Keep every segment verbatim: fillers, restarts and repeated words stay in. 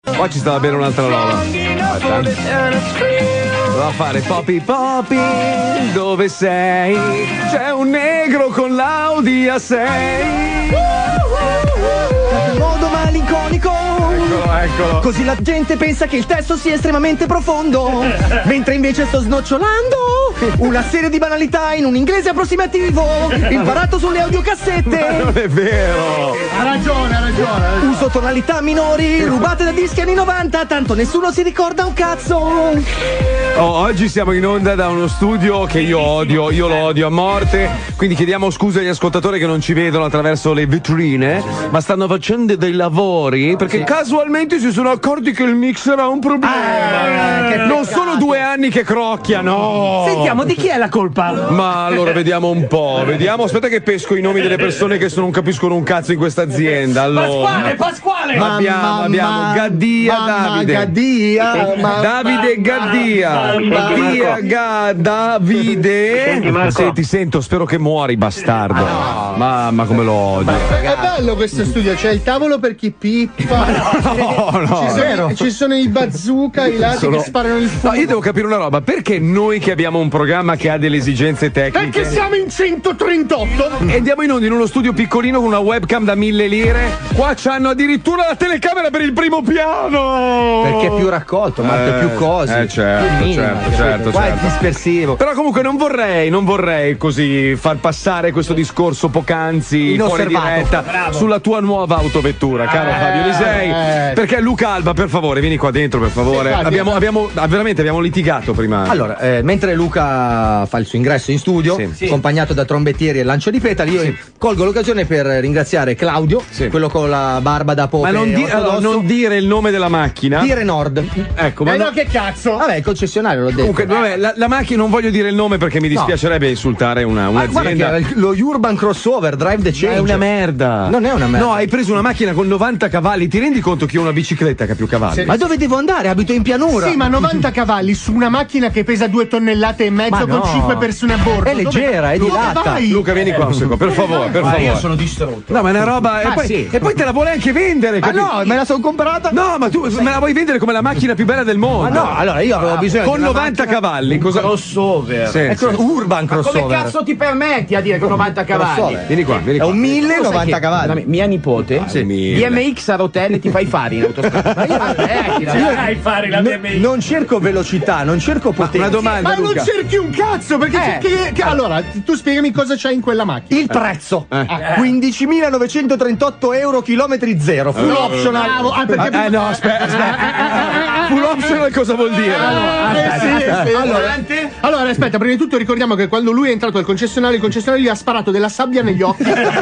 Qua ci stava bene un'altra roba. Va a fare Poppy Poppy, dove sei? C'è un negro con l'Audi A sei. In modo malinconico. Eccolo, eccolo. Così la gente pensa che il testo sia estremamente profondo, mentre invece sto snocciolando una serie di banalità in un inglese approssimativo imparato sulle audiocassette. Ma non è vero. Ha ragione, ha ragione, ha ragione. Uso tonalità minori rubate da dischi anni novanta, tanto nessuno si ricorda un cazzo. Oh, oggi siamo in onda da uno studio che io odio, io lo odio a morte, quindi chiediamo scusa agli ascoltatori che non ci vedono attraverso le vetrine, ma stanno facendo dei lavori perché sì. casualmente si sono accorti che il mixer ha un problema. Ah, non sono due anni che crocchia, no. Sentiamo, di chi è la colpa? Ma allora vediamo un po', vediamo, aspetta che pesco i nomi delle persone che non capiscono un cazzo in questa azienda. Allora, Pasquale, Pasquale! abbiamo, Mamma, abbiamo Gaddia mamma, Davide. Gaddia, mamma, Davide Gaddia. Gaddia Ga, Davide. Senti, Marco. Sì, ti sento, spero che muori, bastardo. no. Mamma come lo odio. È bello questo studio, c'è il tavolo per chi pippa. No, no. Ci sono, ci sono i bazooka, i lati Sono- che sparano il fuoco. No, io devo capire una roba, perché noi che abbiamo un programma che ha delle esigenze tecniche Perché siamo in centotrentotto? e andiamo in onda in uno studio piccolino con una webcam da mille lire, qua c'hanno addirittura la telecamera per il primo piano. Perché è più raccolto, Marco, è più cose. Eh, certo, più minima, certo, capito? certo, Qua certo. è dispersivo. Però comunque non vorrei, non vorrei così far passare questo discorso poc'anzi fuori Inosservato. diretta Bravo. sulla tua nuova autovettura, caro Eh, Fabio Lisei. eh. Perché Luca Alba, per favore, vieni qua dentro, per favore. Sì, Fabio. abbiamo, abbiamo, ah, veramente abbiamo litigato prima. Allora, eh, mentre Luca fa il suo ingresso in studio, Sì. Sì. accompagnato da trombettieri e lancio di petali, io colgo l'occasione per ringraziare Claudio, Sì. quello con la barba da pope. Ma non, di- ortodosso. allora, non dire il nome della macchina. Dire Nord. Ecco, ma Eh no- no, che cazzo? Vabbè, il concessionario l'ho detto. comunque, vabbè, la, la macchina non voglio dire il nome perché mi dispiacerebbe insultare una, Ma guarda che un'azienda. era il- lo Urban Crossover Drive the Change. È una merda. Non è una merda. No, hai preso una macchina con novanta cavalli. Ti rendi conto che ho una bicicletta che ha più cavalli? Sì. Ma dove devo andare? Abito in pianura. Sì, ma novanta cavalli su una macchina che pesa due tonnellate e mezzo Ma con no. cinque persone a bordo. È leggera, è di Dove latta. vai? Luca, vieni qua un secondo, per favore, per favore. distrutto. No, ma è una roba. E Ah, poi, sì. e poi te la vuole anche vendere. Ma capi- no, me la sono comprata. No, ma tu me la vuoi vendere come la macchina più bella del mondo? Ma no, allora io avevo bisogno Con di una novanta macchina- cavalli, cosa. Crossover. Sì, Ecco, sì. Urban Crossover. Come cazzo ti permetti a dire che novanta cavalli? Crossover. Vieni qua, vieni È qua. un mille Lo sai novanta che- cavalli. veramente, mia nipote Sì. B M X a rotelle ti fai fare in autostrada. Ma io Dai, fare la No- non cerco velocità, non cerco potenza. Una domanda, Ma non Luca. cerchi un cazzo, perché Eh. che- che- allora, tu spiegami cosa c'hai in quella macchina. Il prezzo Eh. quindicimilanovecentotrentotto euro chilometri zero full optional. Bravo, ah, perché Eh, no, aspetta, aspetta. Full optional cosa vuol dire? Eh, sì, sì. Allora, Allora, aspetta, prima di tutto ricordiamo che quando lui è entrato al concessionario, il concessionario gli ha sparato della sabbia negli occhi,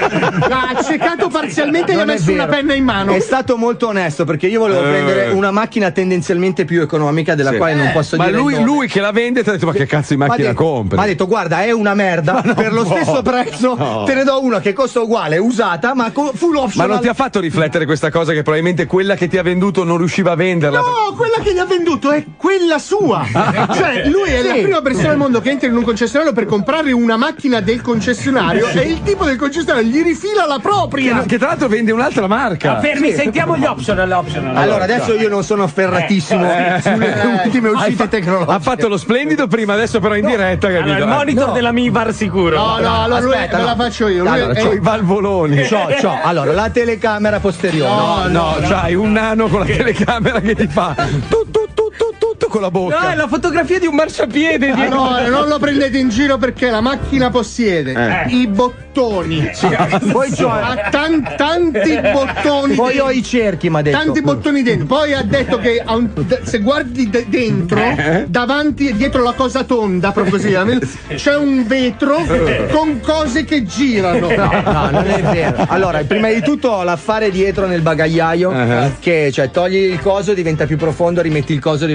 l'ha accecato parzialmente e gli ha non è messo una vero. penna in mano. È stato molto onesto perché io volevo Eh. prendere una macchina tendenzialmente più economica della Sì. quale non posso Ma dire lui, il nome. lui che la vende ti ha detto ma che cazzo di Ma ha macchina detto- compri? Ma ha detto guarda è una merda, per lo può. stesso prezzo No. te ne do una che costa uguale, usata ma con full Ma optional. non ti ha fatto riflettere questa cosa che probabilmente quella che ti ha venduto non riusciva a venderla? No, quella che gli ha venduto è quella sua. Cioè, lui è la Sì. prima persona al mondo che entra in un concessionario per comprare una macchina del concessionario e il tipo del concessionario gli rifila la propria. Che, che tra l'altro vende un'altra marca. Fermi, sentiamo gli optional, optional. Allora adesso io non sono afferratissimo sulle ultime uscite tecnologiche. Ha fatto lo splendido prima, adesso però in diretta, capito? Allora, il monitor No. della Mivar sicuro. No, no, allora lui aspetta, me no. la faccio io. Lui Allora, è- C'ho i valvoloni. C'ho, c'ho. Allora, la telecamera posteriore. No, no, c'hai un nano con la telecamera che ti fa tutto, tutto, tutto, tutto con la bocca. No, è la fotografia di un marciapiede. Di... Allora, non lo prendete in giro perché la macchina possiede Eh. i bottoni. Poi c'ho- ha tan- tanti bottoni. Poi dentro. ho i cerchi, mi ha detto. Tanti bottoni dentro. Poi ha detto che ha un- d- se guardi de- dentro, davanti e dietro la cosa tonda, proprio così, c'è un vetro con cose che girano. No, non è vero. Allora, prima di tutto ho l'affare dietro nel bagagliaio Uh-huh. che cioè togli il coso, diventa più profondo, rimetti il coso, diventa meno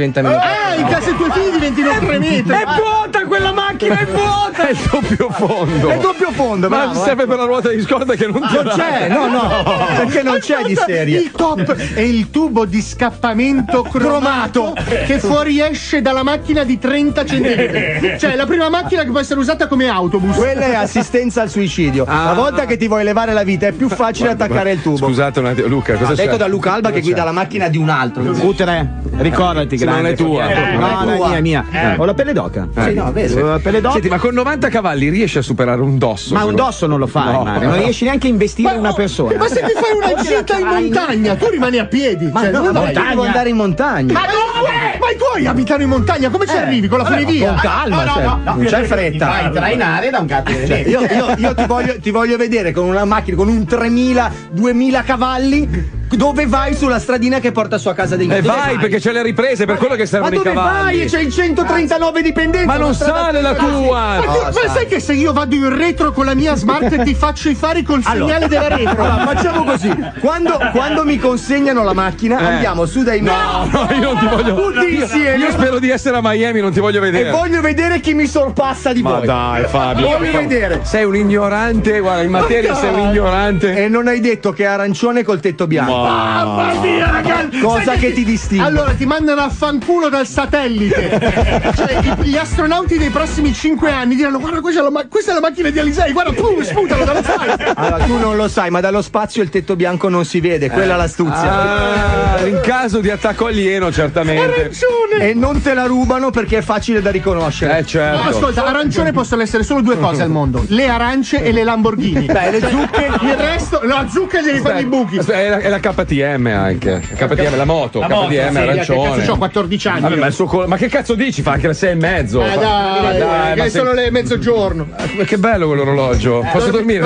Ah, in casa dei tuoi figli diventino tre metri. È vuota quella macchina, è vuota! È il doppio fondo. È doppio fondo, Ma bravo, serve eh. per la ruota di scorta che non, Non c'è, no, no, perché non c'è di serie. Il top è il tubo di scappamento cromato che fuoriesce dalla macchina di trenta centimetri. Cioè, la prima macchina che può essere usata come autobus. Quella è assistenza al suicidio. Ah. Una volta che ti vuoi levare la vita è più facile attaccare il tubo. Scusate un attimo, Luca, cosa Ha c'è? detto da Luca Alba che guida la macchina di un altro. Cutere, ricordati, Sì, ma non è tua. Eh, non è no, no, tua. è mia, mia. Ho la pelle d'oca. Sì, no, vero. Ho la pelle d'oca. Senti, ma con novanta cavalli riesci a superare un dosso? Ma un dosso non lo fai, No. Mario. Non riesci neanche a investire una persona. Ma se ti fai una gita in montagna, tu rimani a piedi. Ma cioè, no, non ma vai. io devo andare in montagna. Ma dove? Ma i tuoi abitano in montagna, come ci arrivi? Con la funivia? Con calma, cioè, non c'è fretta. Vai trainare da un cazzo di Cioè, io, io- io ti, voglio, ti voglio vedere con una macchina con un tremila, duemila cavalli. Dove vai sulla stradina che porta su a casa dei E Dove vai, perché c'è le riprese, per quello che Ma servono i dove cavalli. vai? C'è il centotrentanove dipendenti. Ma non una strada- sale la tua! Ma, tu- Oh, ma sai. sai che se io vado in retro con la mia smart ti faccio i fari col segnale della retro? Allora, facciamo così. Quando, quando mi consegnano la macchina, Eh. andiamo su dai No, no, io non ti voglio. Tutti io, insieme. io spero di essere a Miami, non ti voglio E vedere. voglio vedere chi mi sorpassa di Ma voi. dai, Fabio. Voglio vedere. Sei un ignorante, guarda, in materia sei un ignorante. E non hai detto che è arancione col tetto bianco. Mamma mia, ragazzi! Cosa Sai che ti distingue? Allora ti mandano a fanculo dal satellite. Cioè, i- gli astronauti dei prossimi cinque anni diranno: guarda, questa è la, ma- questa è la macchina di Alisei, guarda, pum, sputalo dallo spazio. Allora, tu non lo sai, ma dallo spazio il tetto bianco non si vede, quella è l'astuzia. Ah, in caso di attacco alieno, certamente. Arancione! E non te la rubano perché è facile da riconoscere. Eh, No, certo. ascolta, arancione possono essere solo due cose al mondo: le arance e le Lamborghini. Beh, le zucche. Il resto, la zucca devi fare i buchi. Aspetta, è, la, è la K T M anche. K T M, la moto, La K T M, moto, sì, Che arancione. cazzo, ho quattordici anni. Vabbè, ma, il suo col- ma che cazzo dici? Fa anche le sei e mezzo. Ma Fa- dai, ma dai, che ma sono sei- le mezzogiorno. ma che bello quell'orologio. Posso dormire?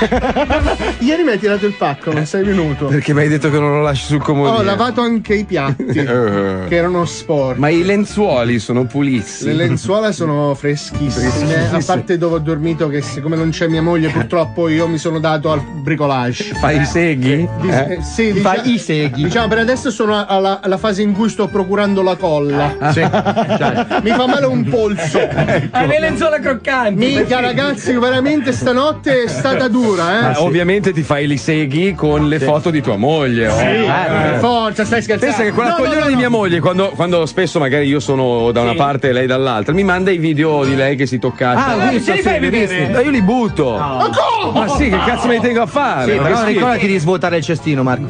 Ieri mi hai tirato il pacco, non sei venuto. Perché mi hai detto che non lo lasci sul comodino. Ho lavato anche i piatti Eh. che erano sporchi. Ma i lenzuoli sono pulissimi. Le lenzuola sono freschissime, a parte dove ho dormito che siccome non c'è mia moglie purtroppo io mi sono dato al bricolage. Fai i seghi? Di- Eh? eh, sì, Fai dicia- i seghi. Diciamo per adesso sono alla, alla fase in cui sto procurando la colla. Sì. Mi fa male un polso. Hai le lenzuola croccanti. Minchia ragazzi, veramente stanotte è stata dura, eh? Ma ovviamente ti fai i seghi con le foto di tua moglie. oh. Eh, Eh. per forza, stai scherzando. Pensa che quella No, no, coglione no, di no. mia moglie, quando, quando spesso magari io sono da una parte e lei dall'altra, mi manda i video di lei che si toccaccia. Ah, visto, sì, li visti? Ma io li butto. Ma come? Ma sì, che cazzo me li tengo a fare? Sì, Ma però che schifo. ricordati di svuotare il cestino, Marco.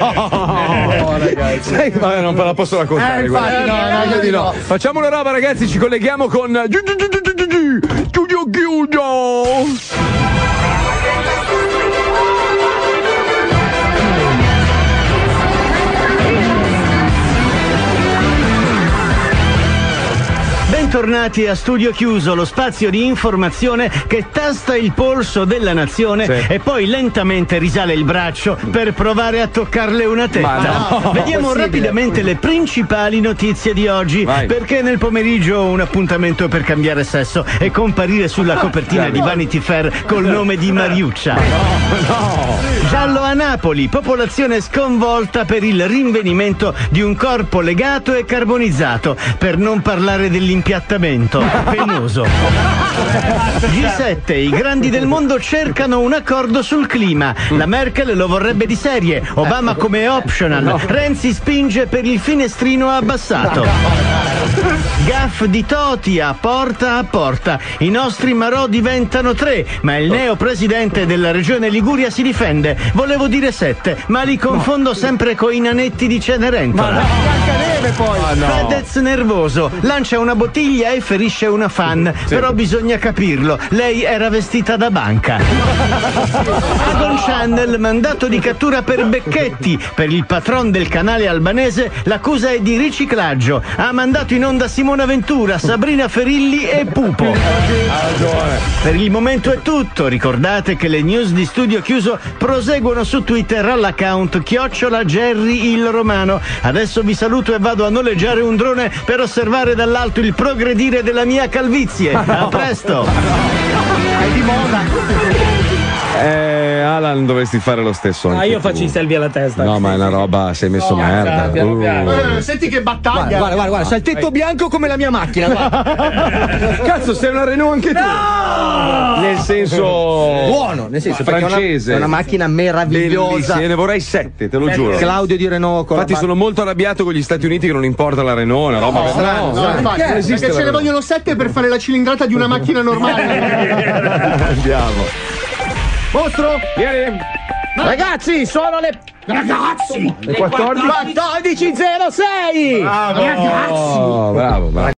No, ragazzi. Sai, vabbè, non ve la posso raccontare. Eh, guarda. infatti, no, no, Meglio no, di no. no. Facciamo una roba, ragazzi, ci colleghiamo con Studio Chiuso. Bentornati a Studio Chiuso, lo spazio di informazione che tasta il polso della nazione Sì. e poi lentamente risale il braccio per provare a toccarle una tetta. Ma no, Vediamo possibile. rapidamente le principali notizie di oggi, Vai. perché nel pomeriggio ho un appuntamento per cambiare sesso e comparire sulla copertina di Vanity Fair col nome di Mariuccia. Giallo a Napoli, popolazione sconvolta per il rinvenimento di un corpo legato e carbonizzato, per non parlare dell'impiattamento penoso. G sette, i grandi del mondo cercano un accordo sul clima. La Merkel lo vorrebbe di serie, Obama come optional, Renzi spinge per il finestrino abbassato. Gaff di Toti a porta a porta. I nostri Marò diventano tre, ma il neo presidente della regione Liguria si difende. Volevo dire sette, ma li confondo sempre coi nanetti di Cenerentola. Biancaneve poi. Fedez nervoso, lancia una bottiglia e ferisce una fan, però bisogna capirlo, lei era vestita da banca. Agon Channel, mandato di cattura per Becchetti, per il patron del canale albanese l'accusa è di riciclaggio, ha mandato in onda Simona Ventura, Sabrina Ferilli e Pupo. Per il momento è tutto, ricordate che le news di Studio Chiuso proseguono su Twitter all'account chiocciola Jerry il Romano. Adesso vi saluto e vado a noleggiare un drone per osservare dall'alto il progredire della mia calvizie. A presto! È di moda. Eh, Alan, dovresti fare lo stesso. Ah, anche io tu. faccio i selfie alla testa. No, ma è una roba, sei messo merda. piano, Uh. piano. Eh, senti che battaglia. Guarda, guarda, guarda, c'ha il tetto bianco come la mia macchina. Guarda. Cazzo, sei una Renault anche tu. No! Nel senso Buono, nel senso perché è una- francese. è una macchina meravigliosa. Bellissima, ne vorrei sette, te lo giuro. Claudio di Renault con Infatti la sono molto arrabbiato con gli Stati Uniti che non importa la Renault, una roba strano, No, strano. infatti, Non perché, esiste la ce ne Renault. vogliono sette per fare la cilindrata di una macchina normale. Andiamo. Mostro! Vieni. Ragazzi, sono le Ragazzi! quattordici zero sei! Oh, bravo, bravo.